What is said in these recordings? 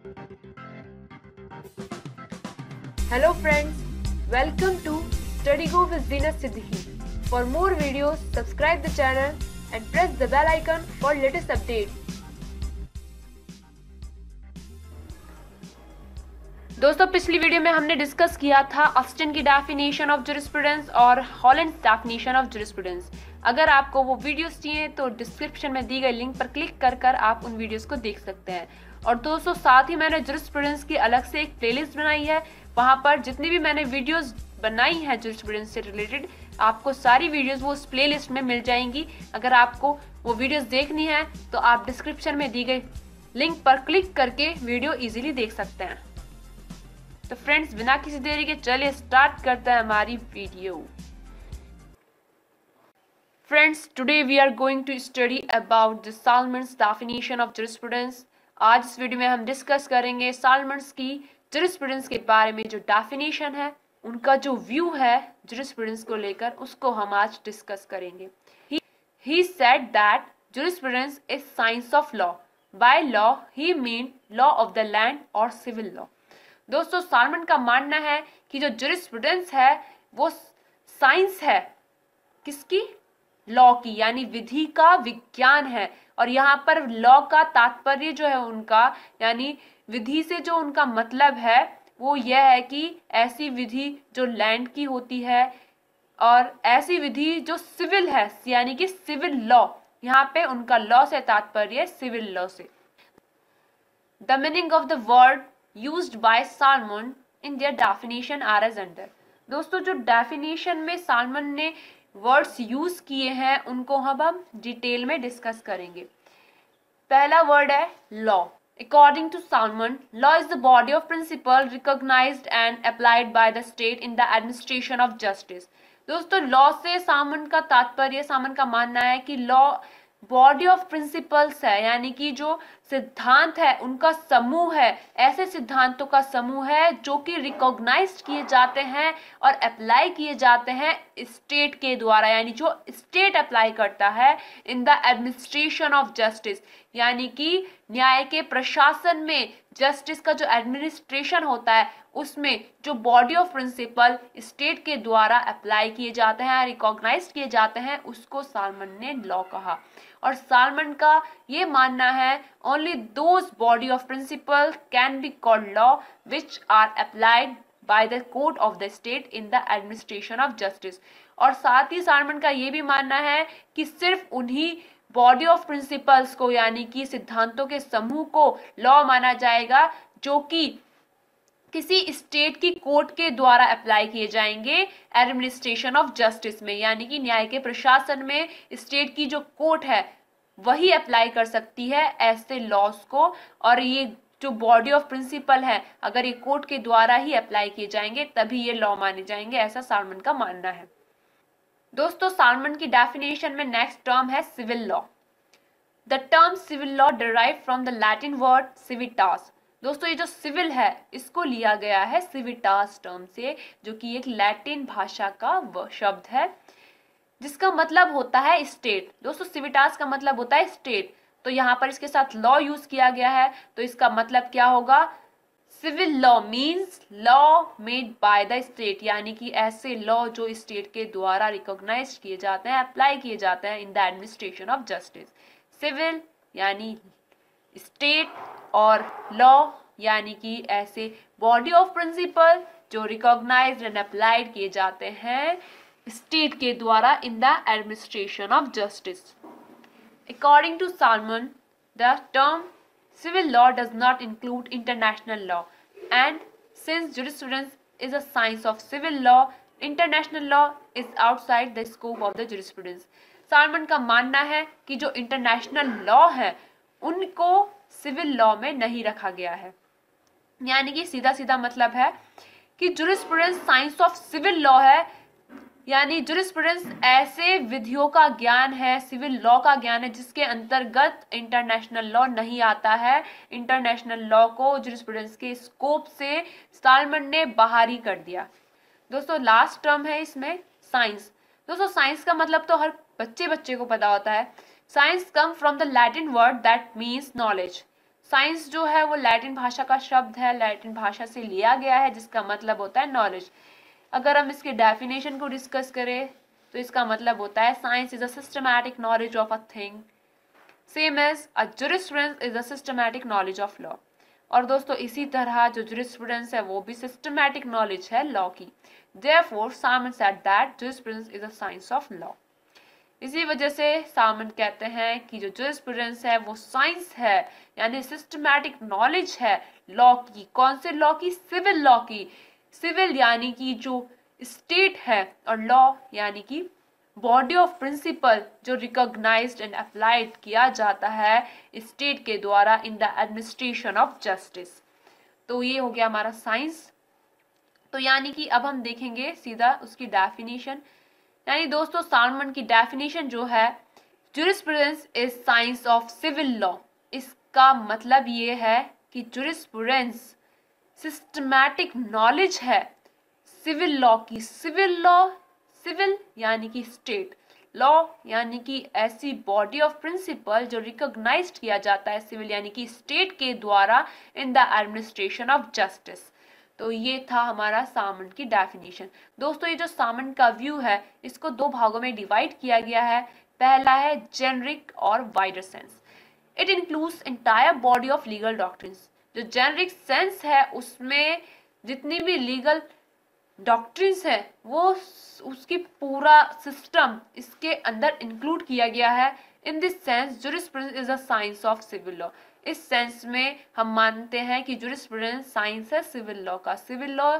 Hello friends, welcome to StudyGo with Zina Siddiqui. For more videos, subscribe the channel and press the bell icon for latest updates. दोस्तों पिछली video में हमने discuss किया था Austin की definition of jurisprudence और हॉलैंड्स definition of jurisprudence. अगर आपको वो वीडियोस चाहिए तो डिस्क्रिप्शन में दी गई लिंक पर क्लिक कर आप उन वीडियोस को देख सकते हैं। और दोस्तों साथ ही मैंने जुरिस्प्रूडेंस की अलग से एक प्लेलिस्ट बनाई है, वहां पर जितनी भी मैंने वीडियोस बनाई है जुरिस्प्रूडेंस से रिलेटेड, आपको सारी वीडियोस वो उस प्लेलिस्ट में मिल जाएंगी। अगर आपको वो वीडियोस देखनी है तो आप डिस्क्रिप्शन में दी गई लिंक पर क्लिक करके वीडियो इजीली देख सकते हैं। तो फ्रेंड्स बिना किसी देरी के चलिए स्टार्ट करते हैं हमारी video. Friends today we are going to study about the Salmond's definition of jurisprudence. आज इस वीडियो में हम डिस्कस करेंगे साल्मन्स की जुरिस्प्रूडेंस के बारे में। जो डेफिनेशन है, उनका जो व्यू है जुरिस्प्रूडेंस को लेकर, उसको हम आज डिस्कस करेंगे। He said that jurisprudence is science of law. By law he mean law of the land or civil law. दोस्तों साल्मन का मानना है कि जो जुरिस्प्रूडेंस है वो साइंस है, किसकी? लॉ की, यानी विधि का विज्ञान है। और यहाँ पर लॉ का तात्पर्य जो है उनका, यानी विधि से जो उनका मतलब है वो यह है कि ऐसी विधि जो लैंड की होती है और ऐसी विधि जो सिविल है, यानी कि सिविल लॉ। यहाँ पे उनका लॉ से तात्पर्य सिविल लॉ से। The meaning of the word used by Salmon in their definition are as under। दोस्तों जो डेफिनेशन में साल्मन ने वर्ड्स यूज किए हैं उनको हम डिटेल में डिस्कस करेंगे। पहला वर्ड है law. According to Salmon, law is the body of principle recognized and applied by the state in the administration of justice। दोस्तों लॉ से साल्मन का तात्पर्य, साल्मन का मानना है कि लॉ बॉडी ऑफ प्रिंसिपल्स है, यानी कि जो सिद्धांत है उनका समूह है, ऐसे सिद्धांतों का समूह है जो कि रिकॉग्नाइज्ड किए जाते हैं और अप्लाई किए जाते हैं स्टेट के द्वारा, यानी जो स्टेट अप्लाई करता है in the administration of justice, यानी कि न्याय के प्रशासन में जस्टिस का जो एडमिनिस्ट्रेशन होता है उसमें जो बॉडी ऑफ प्रिंसिपल स्टेट के द्वारा अप्लाई किए जाते हैं, रिकॉग्नाइज्ड किए जाते हैं, उसको साल्मन ने लॉ कहा। और साल्मन का ये मानना है only those body of principle can be called law which are applied by the court of the state in the administration of justice. और साथ ही साल्मन का ये भी मानना है कि सिर्फ उन्हीं बॉडी ऑफ प्रिंसिपल्स को, यानी कि सिद्धांतों के समूह को लॉ माना जाएगा जो कि किसी स्टेट की कोर्ट के द्वारा अप्लाई किए जाएंगे एडमिनिस्ट्रेशन ऑफ जस्टिस में, यानी कि न्याय के प्रशासन में स्टेट की जो कोर्ट है वही अप्लाई कर सकती है ऐसे लॉज को। और ये जो बॉडी ऑफ प्रिंसिपल है, अगर ये कोर्ट के द्वारा ही अप्लाई किए जाएंगे तभी ये लॉ माने जाएंगे, ऐसा साल्मन का मानना है। दोस्तों साल्मन की डेफिनेशन में नेक्स्ट टर्म है civil law. The term civil law derive from the Latin word civitas. दोस्तों ये जो सिविल है इसको लिया गया है सिविटास टर्म से, जो कि एक लैटिन भाषा का शब्द है जिसका मतलब होता है स्टेट। दोस्तों सिविटास का मतलब होता है स्टेट, तो यहाँ पर इसके साथ लॉ यूज किया गया है, तो इसका मतलब क्या होगा? Civil law means law made by the state, यानी कि ऐसे लॉ जो स्टेट के द्वारा रिकॉग्नाइज किए जाते हैं, अप्लाई किए जाते हैं in the administration of justice. Civil यानी स्टेट और लॉ यानी कि ऐसे बॉडी ऑफ प्रिंसिपल जो रिकॉग्नाइज्ड एंड अप्लाइड किए जाते हैं स्टेट के द्वारा in the administration of justice. According to Salmond, the term civil law does not include international law, and since jurisprudence is a science of civil law, international law is outside the scope of the jurisprudence। Salmond का मानना है कि जो international law है उनको civil law में नहीं रखा गया है, यानी कि सीधा सीधा मतलब है कि jurisprudence science of civil law है, यानी जुरिस्प्रूडेंस ऐसे विधियों का ज्ञान है, सिविल लॉ का ज्ञान है जिसके अंतर्गत इंटरनेशनल लॉ नहीं आता है। इंटरनेशनल लॉ को जुरिस्प्रूडेंस के स्कोप से साल्मन ने बाहर ही कर दिया। दोस्तों लास्ट टर्म है इसमें साइंस। दोस्तों साइंस का मतलब तो हर बच्चे को पता होता है। Science come from the Latin word that means knowledge. Science जो है वो लैटिन भाषा का शब्द है, लैटिन भाषा से लिया गया है, जिसका मतलब होता है नॉलेज। अगर हम इसके डेफिनेशन को डिस्कस करें तो इसका मतलब होता है science is a systematic knowledge of a thing, same as a jurisprudence is a systematic knowledge of law. और दोस्तों इसी तरह जो जुरिस्प्रूडेंस है वो भी सिस्टमैटिक नॉलेज है लॉ की। Therefore, Simon said that jurisprudence is a science of law. इसी वजह से सामन कहते हैं कि जो जुरिस्प्रूडेंस है वो साइंस है, यानी सिस्टमैटिक नॉलेज है लॉ की। कौन से लॉ की? सिविल लॉ की। सिविल यानी कि जो स्टेट है, और लॉ यानी कि बॉडी ऑफ प्रिंसिपल जो रिकॉग्नाइज्ड एंड अप्लाइड किया जाता है स्टेट के द्वारा in the administration of justice. तो ये हो गया हमारा साइंस। तो यानी कि अब हम देखेंगे सीधा उसकी डेफिनेशन। यानी दोस्तों सालमन की डेफिनेशन जो है, jurisprudence is science of civil law. इसका मतलब ये है कि जुरिस्प्रूडेंस सिस्टमैटिक नॉलेज है सिविल लॉ की। सिविल लॉ, सिविल यानी कि स्टेट, लॉ यानी कि ऐसी बॉडी ऑफ प्रिंसिपल जो रिकॉग्नाइज्ड किया जाता है सिविल यानी कि स्टेट के द्वारा in the administration of justice. तो ये था हमारा सामन की डेफिनेशन। दोस्तों ये जो सामन का व्यू है इसको दो भागों में डिवाइड किया गया है। पहला है जेनरिक और wider sense. It includes entire body of legal doctrines. जो जेनरिक सेंस है उसमें जितनी भी लीगल डॉक्ट्रिन्स है वो उसकी पूरा सिस्टम इसके अंदर इंक्लूड किया गया है। In this sense jurisprudence is a science of civil law. इस सेंस में हम मानते हैं कि जुरिस्प्रूडेंस साइंस है सिविल लॉ का। सिविल लॉ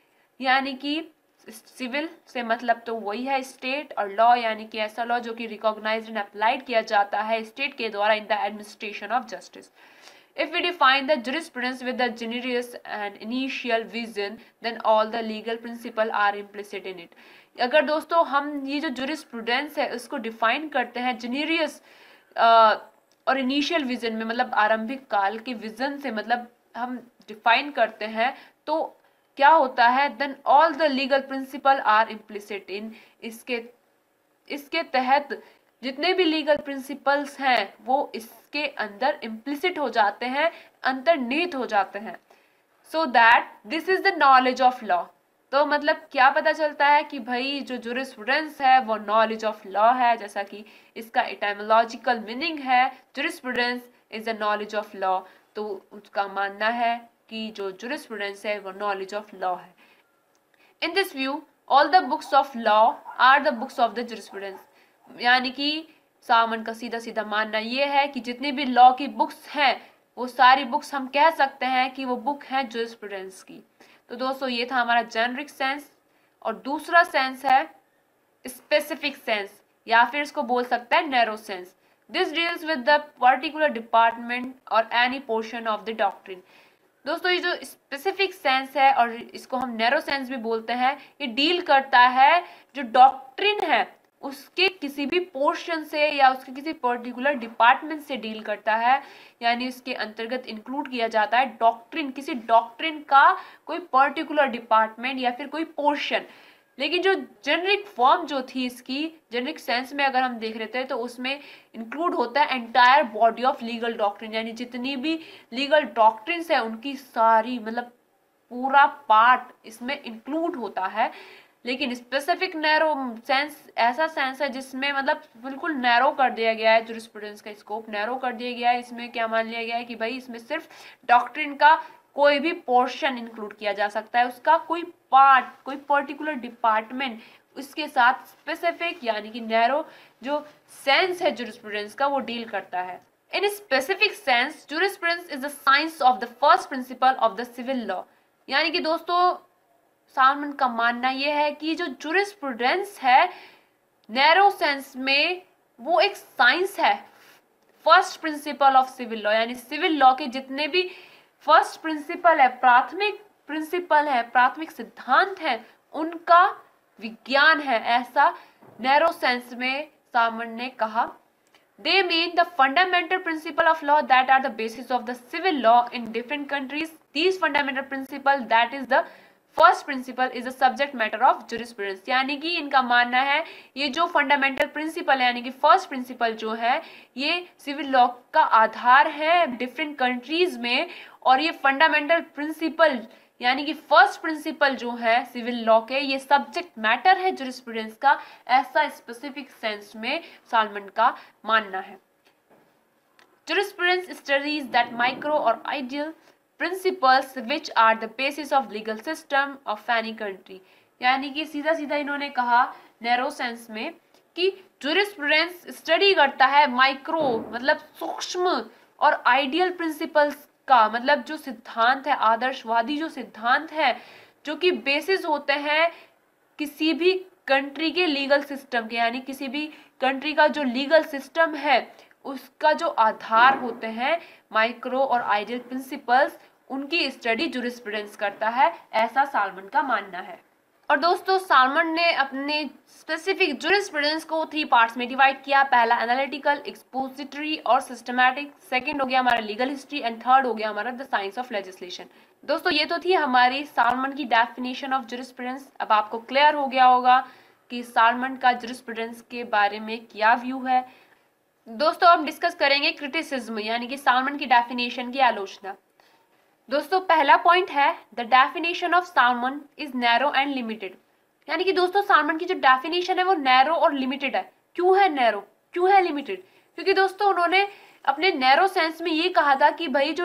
यानी कि सिविल से मतलब तो वही है स्टेट, और लॉ यानी कि ऐसा लॉ जो कि रिकॉग्नाइज्ड एंड अप्लाइड किया जाता है स्टेट के द्वारा in the administration of justice. If we define the jurisprudence with the generous and initial vision, then all the legal principles are implicit in it. अगर दोस्तों हम ये जो jurisprudence है उसको define करते हैं जेनेरियस और इनिशियल विजन में, मतलब आरंभिक काल के विजन से मतलब हम डिफाइन करते हैं, तो क्या होता है? Then all the legal principle are implicit in. इसके तहत जितने भी लीगल प्रिंसिपल्स हैं वो इसके अंदर इम्प्लिसिट हो जाते हैं, अंतर्निहित हो जाते हैं। So that this is the knowledge of law. तो मतलब क्या पता चलता है कि भाई जो जुरिस्प्रूडेंस है वो नॉलेज ऑफ लॉ है, जैसा कि इसका एटाइमोलॉजिकल मीनिंग है jurisprudence is the knowledge of law. तो उसका मानना है कि जो जुरिस्प्रूडेंस है वो नॉलेज ऑफ लॉ है। In this view all the books of law are the books of the jurisprudence. यानी कि सामन का सीधा सीधा मानना यह है कि जितनी भी लॉ की बुक्स हैं वो सारी बुक्स हम कह सकते हैं कि वो बुक हैं जुरिस्प्रूडेंस की। तो दोस्तों ये था हमारा जेनरिक सेंस। और दूसरा सेंस है स्पेसिफिक सेंस, या फिर इसको बोल सकता है narrow sense. This deals with the particular department और any portion of the doctrine. दोस्तों ये जो स्पेसिफिक सेंस है और इसको हम नैरो सेंस भी बोलते हैं, ये डील करता है जो डॉक्ट्रिन है उसके किसी भी पोर्शन से या उसके किसी पर्टिकुलर डिपार्टमेंट से डील करता है। यानी उसके अंतर्गत इंक्लूड किया जाता है डॉक्ट्रिन, किसी डॉक्ट्रिन का कोई पर्टिकुलर डिपार्टमेंट या फिर कोई पोर्शन। लेकिन जो जेनरिक फॉर्म जो थी इसकी, जेनरिक सेंस में अगर हम देख रहे थे तो उसमें इंक्लूड होता है entire body of legal doctrine. यानी जितनी भी लीगल डॉक्ट्रिन्स है उनकी सारी मतलब पूरा पार्ट इसमें इंक्लूड होता है। लेकिन स्पेसिफिक नैरो सेंस ऐसा सेंस है जिसमें मतलब बिल्कुल नैरो कर दिया गया है, जुरिस्प्रूडेंस का स्कोप नैरो कर दिया गया है। इसमें क्या मान लिया गया है कि भाई इसमें सिर्फ डॉक्ट्रिन का कोई भी पोर्शन इंक्लूड किया जा सकता है, उसका कोई पार्ट, कोई पर्टिकुलर डिपार्टमेंट, उसके साथ स्पेसिफिक यानी कि नैरो जो सेंस है जुरिस्प्रूडेंस का वो डील करता है। In specific sense jurisprudence is the science of the first principle of the civil law. यानी कि दोस्तों सालमन का मानना यह है कि जो जुरिस्प्रूडेंस है नैरो सेंस में वो एक साइंस है, first principle of civil law. यानी सिविल लॉ के जितने भी फर्स्ट प्रिंसिपल है, प्राथमिक प्रिंसिपल है, प्राथमिक सिद्धांत है, उनका विज्ञान है, ऐसा नैरो सेंस में सालमन ने कहा। They mean the fundamental principle of law that are the basis of the civil law in different countries. These fundamental principle that is the first principle is the subject matter of jurisprudence, यानी कि इनका मानना है ये जो fundamental principle है यानी कि फर्स्ट प्रिंसिपल जो है ये सिविल लॉ का आधार है डिफरेंट कंट्रीज में, और ये फंडामेंटल प्रिंसिपल यानी कि फर्स्ट प्रिंसिपल जो है सिविल लॉ के ये सब्जेक्ट मैटर है जुरिस्प्रूडेंस का, ऐसा स्पेसिफिक सेंस में सालमन का मानना है। जुरिस्प्रूडेंस स्टडीज दैट माइक्रो और ideal principles which are the basis of legal system of any country, यानी कि सीधा सीधा इन्होंने कहा नैरो सेंस में कि जुरिस्प्रूडेंस स्टडी करता है माइक्रो मतलब सूक्ष्म और आइडियल प्रिंसिपल्स का, मतलब जो सिद्धांत है आदर्शवादी जो सिद्धांत है जो कि बेसिस होते हैं किसी भी कंट्री के लीगल सिस्टम के, यानी किसी भी कंट्री का जो लीगल सिस्टम है उसका जो आधार होते हैं माइक्रो और आइडियल प्रिंसिपल्स, उनकी स्टडी जुरिस्प्रूडेंस करता है, ऐसा सालमन का मानना है। और दोस्तों सालमन ने अपने स्पेसिफिक जुरिस्प्रूडेंस को 3 पार्ट्स में डिवाइड किया। पहला एनालिटिकल, एक्सपोजिटरी और सिस्टमैटिक, सेकंड हो गया हमारा लीगल हिस्ट्री एंड थर्ड हो गया हमारा द साइंस ऑफ लेजिस्लेशन। दोस्तों ये तो थी हमारी सालमन की डेफिनेशन ऑफ जुरिस्प्रूडेंस। अब आपको क्लियर हो गया होगा कि सालमन का जुरिस्प्रूडेंस के बारे में क्या व्यू है। दोस्तों हम डिस्कस करेंगे क्रिटिसिज्म यानी कि सालमन की डेफिनेशन की आलोचना। दोस्तों पहला पॉइंट है the definition of Salmond is narrow and limited, यानी कि दोस्तों सालमन की जो डेफिनेशन है वो नैरो और लिमिटेड है। क्यों है नैरो, क्यों है लिमिटेड? क्योंकि दोस्तों उन्होंने अपने नैरो सेंस में ये कहा था कि भाई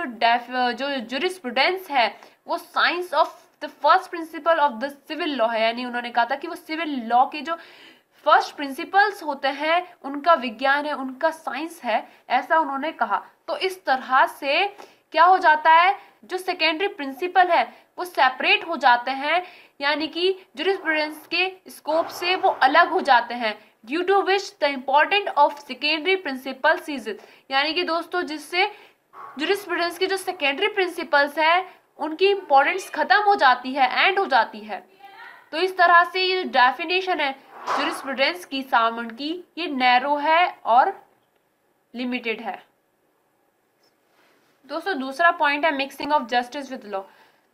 जो जुरिस्प्रूडेंस है वो science of the first principle of the civil law है, यानी उन्होंने कहा था कि वो सिविल लॉ के जो फर्स्ट प्रिंसिपल्स होते हैं उनका विज्ञान है, उनका साइंस है, ऐसा उन्होंने कहा। तो इस तरह से क्या हो जाता है जो सेकेंडरी प्रिंसिपल है वो सेपरेट हो जाते हैं, यानी कि जुरिस्प्रूडेंस के स्कोप से वो अलग हो जाते हैं, due to which the important of secondary principles is, यानी कि दोस्तों जिससे जुरिस्प्रूडेंस के जो सेकेंडरी प्रिंसिपल्स है उनकी इंपॉर्टेंस खत्म हो जाती है, एंड हो जाती है। तो इस तरह से ये डेफिनेशन है जुरिस्प्रूडेंस की सालमन की, ये नैरो है और लिमिटेड है। दोस्तों दूसरा पॉइंट है mixing of justice with law.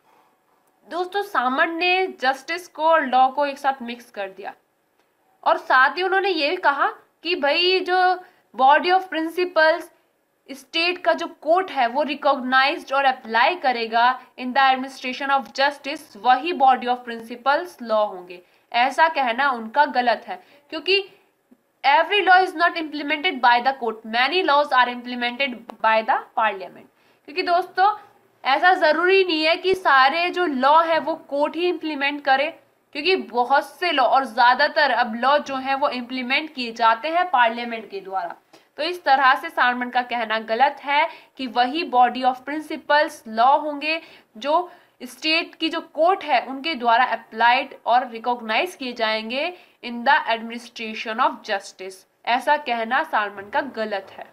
दोस्तों सालमन ने जस्टिस को और लॉ को एक साथ मिक्स कर दिया, और साथ ही उन्होंने ये भी कहा कि भाई जो बॉडी ऑफ प्रिंसिपल्स स्टेट का जो कोर्ट है वो रिकॉग्नाइज्ड और अप्लाई करेगा in the administration of justice, वही बॉडी ऑफ प्रिंसिपल्स लॉ होंगे। ऐसा कहना उनका गलत है, क्योंकि every law is not implemented by the court, many laws are implemented by the parliament। क्योंकि दोस्तों ऐसा जरूरी नहीं है कि सारे जो लॉ है वो कोर्ट ही इम्प्लीमेंट करे, क्योंकि बहुत से लॉ और ज्यादातर अब लॉ जो है वो इम्प्लीमेंट किए जाते हैं पार्लियामेंट के द्वारा। तो इस तरह से सालमन का कहना गलत है कि वही बॉडी ऑफ प्रिंसिपल्स लॉ होंगे जो स्टेट की जो कोर्ट है उनके द्वारा अप्लाइड और रिकॉग्नाइज किए जाएंगे in the administration of justice. ऐसा कहना सालमन का गलत है।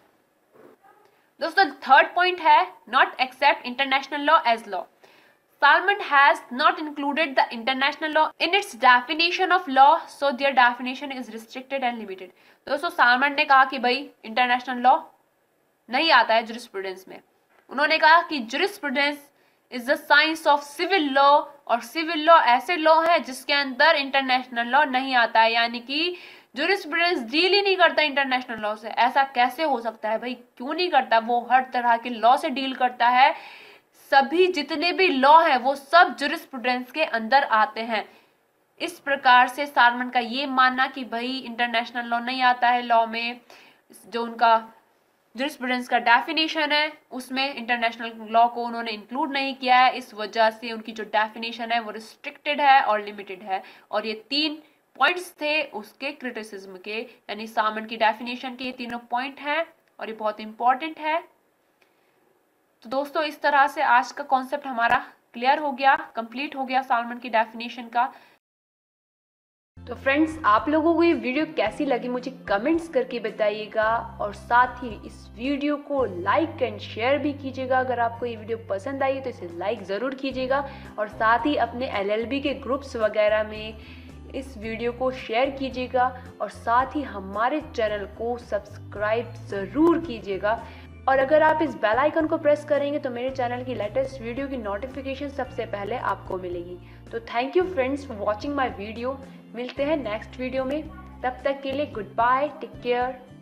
दोस्तों थर्ड पॉइंट है not accept international law as law. Salmon has not included the international law in its definition of law, so their definition is restricted and limited। दोस्तों Salmond ने कहा कि भाई इंटरनेशनल लॉ नहीं आता है जुरिस्प्रूडेंस में। उन्होंने कहा कि jurisprudence is the science of civil law, और सिविल लॉ ऐसे लॉ है जिसके अंदर इंटरनेशनल लॉ नहीं आता है, यानी कि जुरिस्प्रूडेंस डील ही नहीं करता इंटरनेशनल लॉ से। ऐसा कैसे हो सकता है भाई, क्यों नहीं करता? वो हर तरह के लॉ से डील करता है, सभी जितने भी लॉ हैं वो सब जुरिस्प्रूडेंस के अंदर आते हैं। इस प्रकार से सालमन का ये मानना कि भाई इंटरनेशनल लॉ नहीं आता है लॉ में, जो उनका जुरिस्प्रूडेंस का डेफिनेशन है उसमें इंटरनेशनल लॉ को उन्होंने इंक्लूड नहीं किया है, इस वजह से उनकी जो डेफिनेशन है वो रिस्ट्रिक्टेड है और लिमिटेड है। और ये 3 पॉइंट्स थे उसके क्रिटिसिज्म के, यानी सालमन की डेफिनेशन के ये तीनों पॉइंट हैं और ये बहुत इंपॉर्टेंट है। तो दोस्तों इस तरह से आज का कॉन्सेप्ट हमारा क्लियर हो गया, कंप्लीट हो गया सालमन की डेफिनेशन का। तो फ्रेंड्स आप लोगों को ये वीडियो कैसी लगी मुझे कमेंट्स करके बताइएगा, और साथ ही इस वीडियो को लाइक एंड शेयर भी कीजिएगा। अगर आपको ये वीडियो पसंद आई तो इसे लाइक ज़रूर कीजिएगा, और साथ ही अपने LLB के ग्रुप्स वगैरह में इस वीडियो को शेयर कीजिएगा, और साथ ही हमारे चैनल को सब्सक्राइब ज़रूर कीजिएगा। और अगर आप इस बेल आइकन को प्रेस करेंगे तो मेरे चैनल की लेटेस्ट वीडियो की नोटिफिकेशन सबसे पहले आपको मिलेगी। तो thank you friends for watching my video. मिलते हैं नेक्स्ट वीडियो में, तब तक के लिए गुड बाय, टेक केयर।